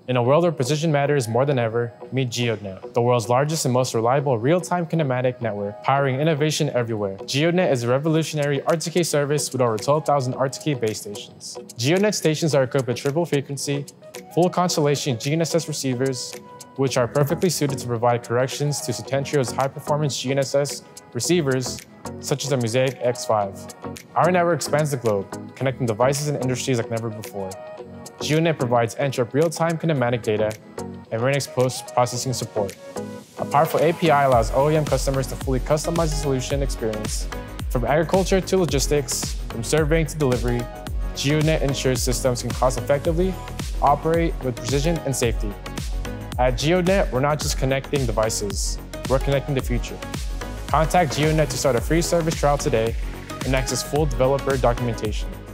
In a world where precision matters more than ever, meet GEODNET, the world's largest and most reliable real-time kinematic network, powering innovation everywhere. GEODNET is a revolutionary RTK service with over 12,000 RTK base stations. GEODNET stations are equipped with triple frequency, full constellation GNSS receivers, which are perfectly suited to provide corrections to Septentrio's high-performance GNSS receivers, such as the Mosaic X5. Our network spans the globe, connecting devices and industries like never before. GEODNET provides Entropy real-time kinematic data and Rainix post-processing support. A powerful API allows OEM customers to fully customize the solution experience. From agriculture to logistics, from surveying to delivery, GEODNET ensures systems can cost-effectively operate with precision and safety. At GEODNET, we're not just connecting devices, we're connecting the future. Contact GEODNET to start a free service trial today and access full developer documentation.